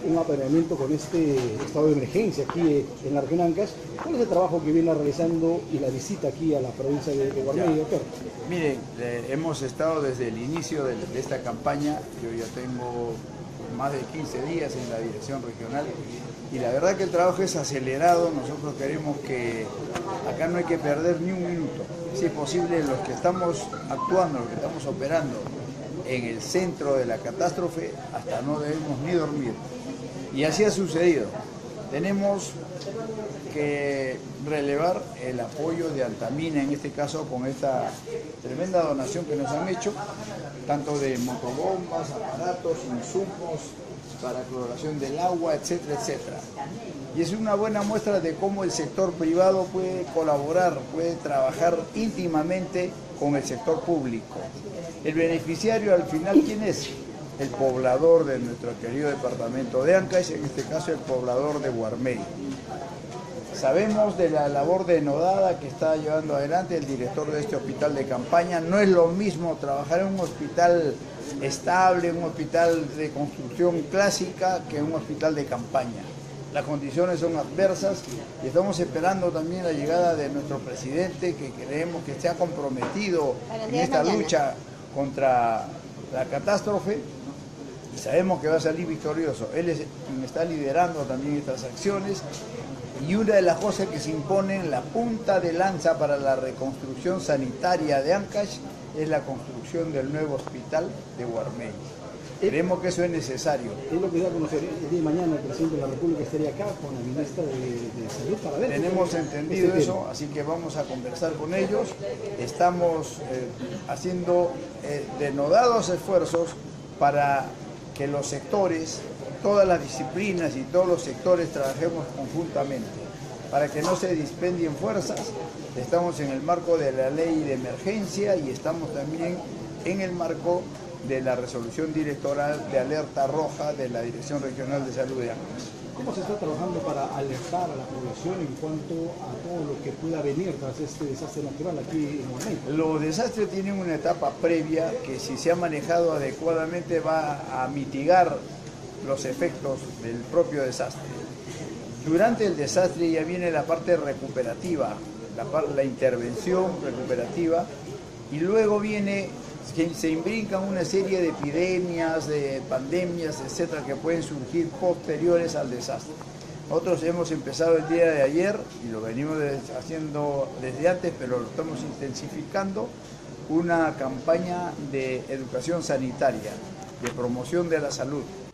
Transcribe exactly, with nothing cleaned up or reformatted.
un apañamiento con este estado de emergencia aquí en la región Ancash. ¿Cuál es el trabajo que viene realizando y la visita aquí a la provincia de, de Guarmey, doctor? Miren, eh, hemos estado desde el inicio de, de esta campaña. Yo ya tengo más de quince días en la dirección regional y la verdad que el trabajo es acelerado. Nosotros queremos que acá no hay que perder ni un minuto. Si es posible, los que estamos actuando, los que estamos operando en el centro de la catástrofe, hasta no debemos ni dormir. Y así ha sucedido. Tenemos que relevar el apoyo de Antamina, en este caso con esta tremenda donación que nos han hecho, tanto de motobombas, aparatos, insumos para cloración del agua, etcétera, etcétera. Y es una buena muestra de cómo el sector privado puede colaborar, puede trabajar íntimamente con el sector público. El beneficiario al final, ¿quién es? El poblador de nuestro querido departamento de Ancash, en este caso el poblador de Guarmey. Sabemos de la labor denodada que está llevando adelante el director de este hospital de campaña. No es lo mismo trabajar en un hospital estable, un hospital de construcción clásica, que en un hospital de campaña. Las condiciones son adversas y estamos esperando también la llegada de nuestro presidente, que creemos que se ha comprometido en esta lucha contra la catástrofe y sabemos que va a salir victorioso. Él es quien está liderando también estas acciones y una de las cosas que se imponen, la punta de lanza para la reconstrucción sanitaria de Ancash, es la construcción del nuevo hospital de Guarmey. Creemos que eso es necesario. Es lo que da a conocer. El día de mañana el presidente de la República estaría acá con la ministra de, de Salud para ver. Tenemos entendido este eso, tema. Así que vamos a conversar con ellos. Estamos eh, haciendo eh, denodados esfuerzos para que los sectores, todas las disciplinas y todos los sectores trabajemos conjuntamente, para que no se dispendien fuerzas. Estamos en el marco de la ley de emergencia y estamos también en el marco de la resolución directoral de alerta roja de la Dirección Regional de Salud de Ancash. ¿Cómo se está trabajando para alertar a la población en cuanto a todo lo que pueda venir tras este desastre natural aquí en Guarmey? Los desastres tienen una etapa previa que, si se ha manejado adecuadamente, va a mitigar los efectos del propio desastre. Durante el desastre ya viene la parte recuperativa, la, la intervención recuperativa, y luego viene que se imbrican una serie de epidemias, de pandemias, etcétera, que pueden surgir posteriores al desastre. Nosotros hemos empezado el día de ayer, y lo venimos haciendo desde antes, pero lo estamos intensificando, una campaña de educación sanitaria, de promoción de la salud.